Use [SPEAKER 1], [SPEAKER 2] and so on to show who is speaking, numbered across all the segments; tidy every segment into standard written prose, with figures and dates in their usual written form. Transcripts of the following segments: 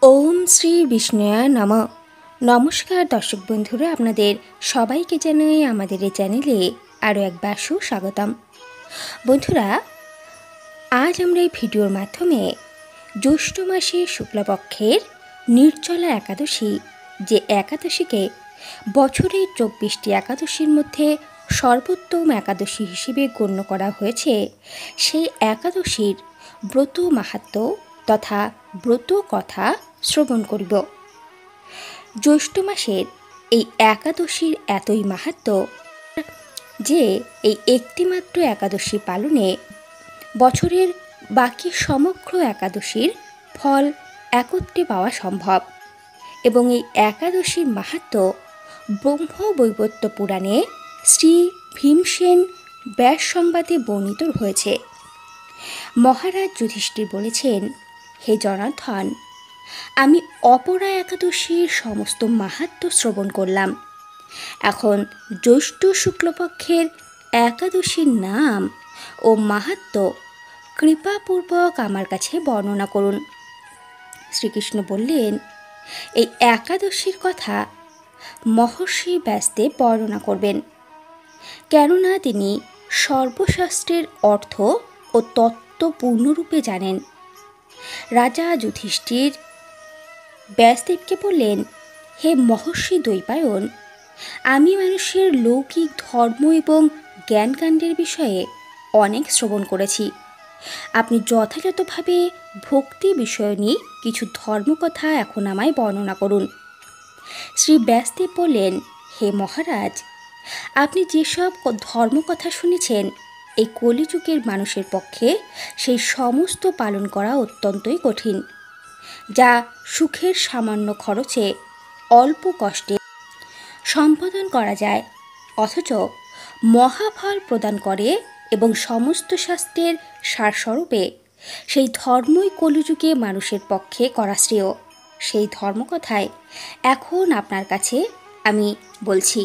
[SPEAKER 1] ओम श्री विष्णुय नम। नमस्कार दर्शक बंधुरा, आपनादेर सबाइके जानाई आमादेर ए चैनेले आरो एकबार सुस्वागतम। बंधुरा, आज आमरा এই ভিডিওর মাধ্যমে জ্যৈষ্ঠ মাসের শুক্লপক্ষের নির্জলা একাদশী, যে একাদশীকে বছরের 24টি একাদশীর মধ্যে সর্বোত্তম একাদশী হিসেবে গণ্য করা হয়েছে, সেই একাদশীর ব্রত মাহাত্ম্য তথা ব্রত কথা শ্রবণ করিব। জ্যৈষ্ঠ মাসের এই একাদশীর এতই মাহাত্ম্য যে এই একটিমাত্র একাদশী পালনে বছরের বাকি সমগ্র একাদশীর ফল একত্রে পাওয়া সম্ভব। এবং এই একাদশীর মাহাত্ম্য ব্রহ্মবৈবর্ত পুরাণে শ্রী ভীমসেন ব্যাস সংবাদে বর্ণিত হয়েছে। মহারাজ যুধিষ্ঠির বলেছেন, হে জনার্দন, আমি অপরা একাদশীর সমস্ত মাহাত্ম্য শ্রবণ করলাম। এখন জ্যৈষ্ঠ শুক্লপক্ষের একাদশীর নাম ও মাহাত্ম্য কৃপাপূর্বক আমার কাছে বর্ণনা করুন। শ্রীকৃষ্ণ বললেন, এই একাদশীর কথা মহর্ষি ব্যাসদেব বর্ণনা করবেন, কেননা তিনি সর্বশাস্ত্রের অর্থ ও তত্ত্ব পূর্ণরূপে জানেন। রাজা যুধিষ্ঠির ব্যাসদেবকে বললেন, হে মহর্ষি দ্বৈপায়ন, আমি মানুষের লৌকিক ধর্ম এবং জ্ঞানকাণ্ডের বিষয়ে অনেক শ্রবণ করেছি। আপনি যথাযথভাবে ভক্তি বিষয় নিয়ে কিছু ধর্মকথা এখন আমায় বর্ণনা করুন। শ্রী ব্যাসদেব বললেন, হে মহারাজ, আপনি যেসব ধর্মকথা শুনেছেন, এই কলিযুগের মানুষের পক্ষে সেই সমস্ত পালন করা অত্যন্তই কঠিন, যা সুখের সামান্য খরচে অল্প কষ্টে সম্পাদন করা যায়, অথচ মহাফল প্রদান করে এবং সমস্ত শাস্ত্রের সারস্বরূপে সেই ধর্মই কলিযুগে মানুষের পক্ষে করা শ্রেয়। সেই ধর্মকথায় এখন আপনার কাছে আমি বলছি।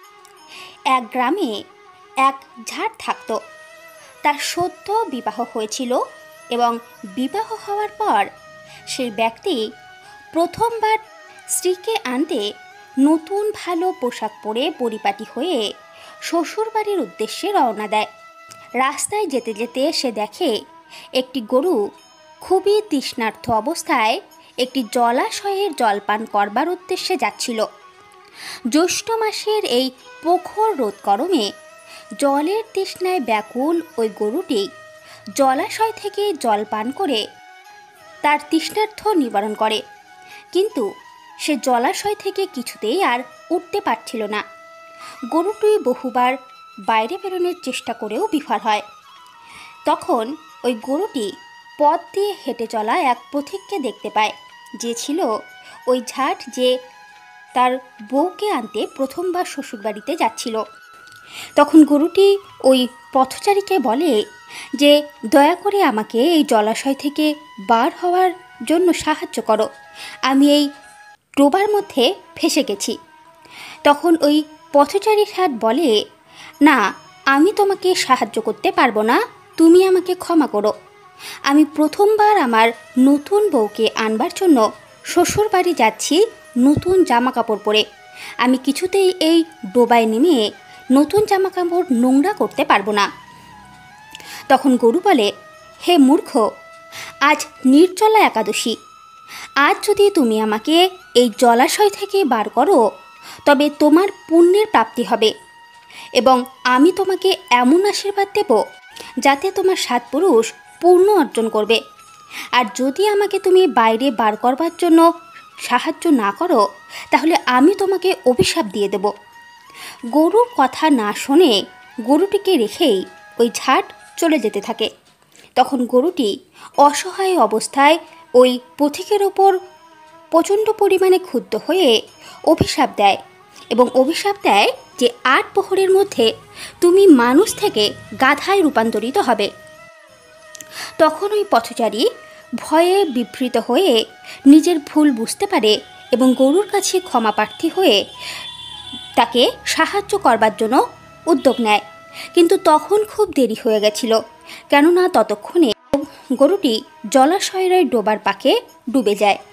[SPEAKER 1] এক গ্রামে এক ঝাড় থাকত। তার সদ্য বিবাহ হয়েছিল এবং বিবাহ হওয়ার পর সেই ব্যক্তি প্রথমবার স্ত্রীকে আনতে নতুন ভালো পোশাক পরে পরিপাটি হয়ে শ্বশুরবাড়ির উদ্দেশ্যে রওনা দেয়। রাস্তায় যেতে যেতে সে দেখে একটি গরু খুবই তৃষ্ণার্ত অবস্থায় একটি জলাশয়ের জলপান করবার উদ্দেশ্যে যাচ্ছিল। জ্যৈষ্ঠ মাসের এই পোখর রোদ গরমে জলের তৃষ্ণায় ব্যাকুল ওই গরুটি জলাশয় থেকে জল পান করে তার তৃষ্ণার্থ নিবারণ করে, কিন্তু সে জলাশয় থেকে কিছুতেই আর উঠতে পারছিল না। গরুটি বহুবার বাইরে বেরোনোর চেষ্টা করেও বিফল হয়। তখন ওই গরুটি পথ দিয়ে হেঁটে চলা এক পথিককে দেখতে পায়, যে ছিল ওই ঝাট যে তার বউকে আনতে প্রথমবার শ্বশুরবাড়িতে যাচ্ছিল। তখন গরুটি ওই পথচারীকে বলে যে, দয়া করে আমাকে এই জলাশয় থেকে বার হওয়ার জন্য সাহায্য করো, আমি এই ডোবার মধ্যে ফেঁসে গেছি। তখন ওই পথচারী ষাট বলে, না, আমি তোমাকে সাহায্য করতে পারবো না, তুমি আমাকে ক্ষমা করো। আমি প্রথমবার আমার নতুন বউকে আনবার জন্য শ্বশুর বাড়ি যাচ্ছি নতুন জামা কাপড় পরে। আমি কিছুতেই এই ডোবায় নেমে নতুন জামা কাপড় নোংরা করতে পারবো না। তখন গরু বলে, হে মূর্খ, আজ নির্জলা একাদশী। আজ যদি তুমি আমাকে এই জলাশয় থেকে বার করো, তবে তোমার পুণ্যের প্রাপ্তি হবে এবং আমি তোমাকে এমন আশীর্বাদ দেব যাতে তোমার 7 পুরুষ পূর্ণ অর্জন করবে। আর যদি আমাকে তুমি বাইরে বার করবার জন্য সাহায্য না করো, তাহলে আমি তোমাকে অভিশাপ দিয়ে দেব। গরুর কথা না শুনে গরুটিকে রেখেই ওই ঝাট চলে যেতে থাকে। তখন গরুটি অসহায় অবস্থায় ওই পথিকের ওপর প্রচণ্ড পরিমাণে ক্ষুব্ধ হয়ে অভিশাপ দেয় এবং অভিশাপ দেয় যে 8 প্রহরের মধ্যে তুমি মানুষ থেকে গাধায় রূপান্তরিত হবে। তখন ওই পথচারী ভয়ে বিভ্রিত হয়ে নিজের ভুল বুঝতে পারে এবং গরুর কাছে ক্ষমা প্রার্থী হয়ে তাকে সাহায্য করবার জন্য উদ্যোগ নেয়। কিন্তু তখন খুব দেরি হয়ে গেছিল, কেননা ততক্ষণে গরুটি জলাশয়ের ডোবার পাকে ডুবে যায়।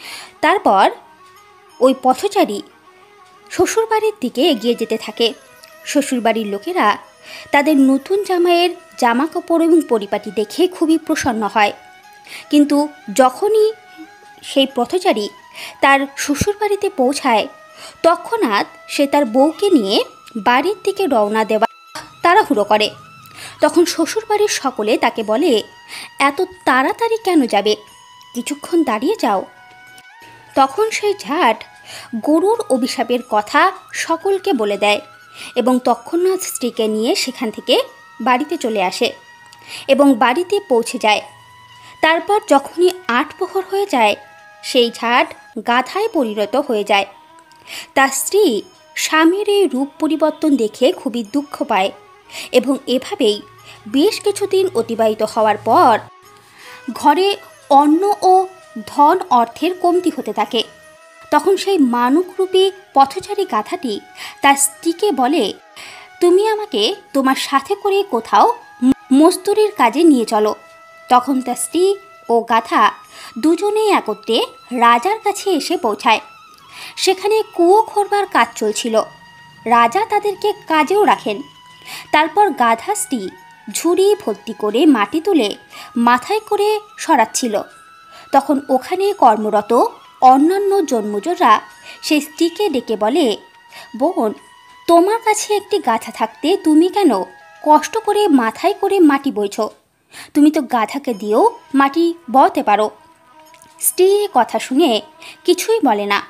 [SPEAKER 1] তারপর ওই পথচারী শ্বশুরবাড়ির দিকে এগিয়ে যেতে থাকে। শ্বশুরবাড়ির লোকেরা তাদের নতুন জামাইয়ের জামা কাপড় এবং পরিপাটি দেখে খুবই প্রসন্ন হয়। কিন্তু যখনই সেই পথচারী তার শ্বশুরবাড়িতে পৌঁছায়, তৎক্ষণাৎ সে তার বউকে নিয়ে বাড়ির দিকে রওনা দেওয়া তাড়াহুড়ো করে। তখন শ্বশুরবাড়ির সকলে তাকে বলে, এত তাড়াতাড়ি কেন যাবে, কিছুক্ষণ দাঁড়িয়ে যাও। তখন সেই ঝাট গরুর অভিশাপের কথা সকলকে বলে দেয় এবং তৎক্ষণাৎ স্ত্রীকে নিয়ে সেখান থেকে বাড়িতে চলে আসে এবং বাড়িতে পৌঁছে যায়। তারপর যখনই ৮ প্রহর হয়ে যায়, সেই ঝাট গাধায় পরিণত হয়ে যায়। তার স্ত্রী স্বামীর এই রূপ পরিবর্তন দেখে খুবই দুঃখ পায় এবং এভাবেই বেশ কিছুদিন অতিবাহিত হওয়ার পর ঘরে অন্ন ও ধন অর্থের কমতি হতে থাকে। তখন সেই মানবরূপী পথচারী গাধাটি তার স্ত্রীকে বলে, তুমি আমাকে তোমার সাথে করে কোথাও মজদুরির কাজে নিয়ে চলো। তখন তার স্ত্রী ও গাধা দুজনেই একত্রে রাজার কাছে এসে পৌঁছায়। সেখানে কুয়ো খোঁড়বার কাজ চলছিল। রাজা তাদেরকে কাজেও রাখেন। তারপর গাধা স্ত্রী ঝুড়ি ভর্তি করে মাটি তুলে মাথায় করে সরাচ্ছিল। তখন ওখানে কর্মরত অন্যান্য জন্মজরা সেই স্ত্রীকে ডেকে বলে, বোন, তোমার কাছে একটি গাধা থাকতে তুমি কেন কষ্ট করে মাথায় করে মাটি বইছ? তুমি তো গাধাকে দিয়েও মাটি বওতে পারো। স্ত্রীর কথা শুনে কিছুই বলে না।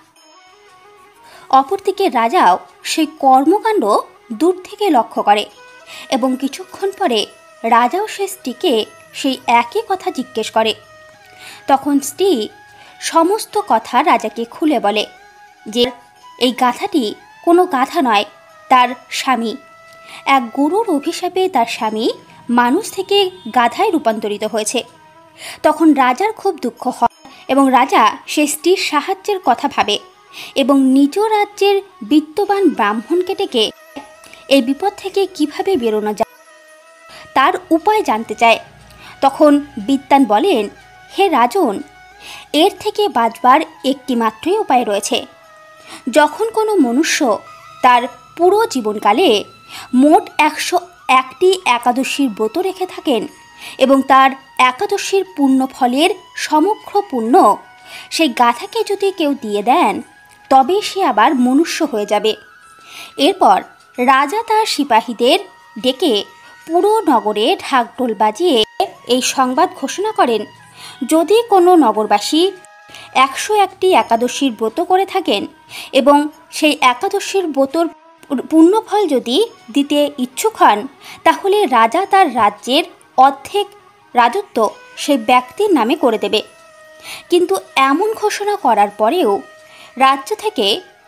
[SPEAKER 1] অপরদিকে রাজাও সেই কর্মকাণ্ড দূর থেকে লক্ষ্য করে এবং কিছুক্ষণ পরে রাজাও সে স্ত্রীকে সেই একই কথা জিজ্ঞেস করে। তখন স্ত্রী সমস্ত কথা রাজাকে খুলে বলে যে এই গাধাটি কোনো গাধা নয়, তার স্বামী। এক গরুর অভিশাপে তার স্বামী মানুষ থেকে গাধায় রূপান্তরিত হয়েছে। তখন রাজার খুব দুঃখ হয় এবং রাজা সে স্ত্রীর সাহায্যের কথা ভাবে এবং নিজ রাজ্যের বিত্তবান ব্রাহ্মণকে ডেকে এই বিপদ থেকে কিভাবে বেরোনো যায় তার উপায় জানতে চায়। তখন বিদ্বান বলেন, হে রাজন, এর থেকে বাঁচবার একটি মাত্রই উপায় রয়েছে। যখন কোনো মনুষ্য তার পুরো জীবনকালে মোট 101টি একাদশীর ব্রত রেখে থাকেন এবং তার একাদশীর পুণ্য ফলের সমগ্র পুণ্য সেই গাধাকে যদি কেউ দিয়ে দেন, তবে সে আবার মনুষ্য হয়ে যাবে। এরপর রাজা তার সিপাহীদের ডেকে পুরো নগরে ঢাকঢোল বাজিয়ে এই সংবাদ ঘোষণা করেন, যদি কোনো নগরবাসী 101টি একাদশীর ব্রত করে থাকেন এবং সেই একাদশীর ব্রতর পুণ্যফল যদি দিতে ইচ্ছুক হন, তাহলে রাজা তার রাজ্যের অর্ধেক রাজত্ব সেই ব্যক্তির নামে করে দেবে। কিন্তু এমন ঘোষণা করার পরেও রাজ্য থেকে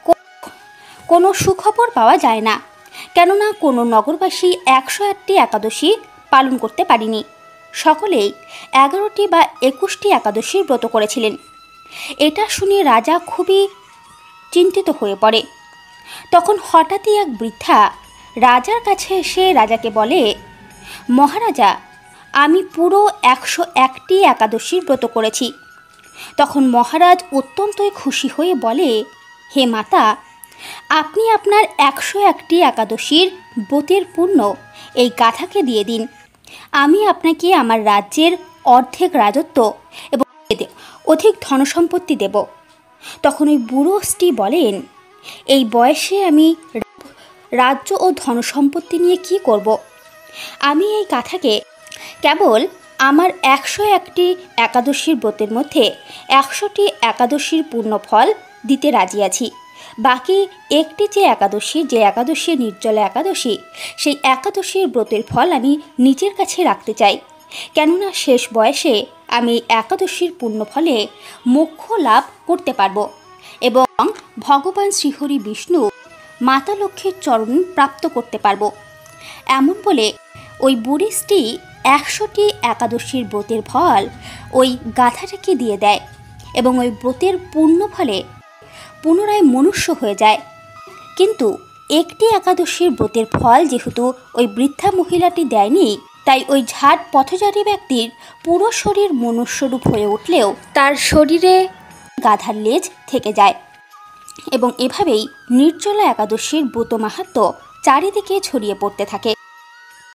[SPEAKER 1] কোনো সুখবর পাওয়া যায় না, কেননা কোনো নগরবাসী 108টি একাদশী পালন করতে পারেনি। সকলেই 11টি বা 21টি একাদশীর ব্রত করেছিলেন। এটা শুনে রাজা খুবই চিন্তিত হয়ে পড়ে। তখন হঠাৎই এক বৃদ্ধা রাজার কাছে এসে রাজাকে বলে, মহারাজা, আমি পুরো 101টি একাদশীর ব্রত করেছি। তখন মহারাজ অত্যন্তই খুশি হয়ে বলে, হে মাতা, আপনি আপনার 101টি একাদশীর ব্রতের পুণ্য এই গাধাকে দিয়ে দিন। আমি আপনাকে আমার রাজ্যের অর্ধেক রাজত্ব এবং অধিক ধনসম্পত্তি দেব। তখন ওই বুড়ো স্ত্রী বলেন, এই বয়সে আমি রাজ্য ও ধনসম্পত্তি নিয়ে কি করব? আমি এই গাধাকে কেবল আমার 101টি একাদশীর ব্রতের মধ্যে 100টি একাদশীর পুণ্যফল দিতে রাজি আছি। বাকি একটি যে একাদশী নির্জলা একাদশী, সেই একাদশীর ব্রতের ফল আমি নিজের কাছে রাখতে চাই, কেননা শেষ বয়সে আমি একাদশীর পুণ্যফলে মোক্ষ লাভ করতে পারব এবং ভগবান শ্রীহরি বিষ্ণু মাতা লক্ষ্মীর চরণ প্রাপ্ত করতে পারব। এমন বলে ওই বুড়ি স্ত্রী 100টি একাদশীর ব্রতের ফল ওই গাধাটাকে দিয়ে দেয় এবং ওই ব্রতের পুণ্যফলে পুনরায় মনুষ্য হয়ে যায়। কিন্তু একটি একাদশীর ব্রতের ফল যেহেতু ওই বৃদ্ধা মহিলাটি দেয়নি, তাই ওই ঝাট পথচারী ব্যক্তির পুরো শরীর মনুষ্যরূপ হয়ে উঠলেও তার শরীরে গাধার লেজ থেকে যায়। এবং এভাবেই নির্জলা একাদশীর ব্রত মাহাত্ম্য চারিদিকে ছড়িয়ে পড়তে থাকে।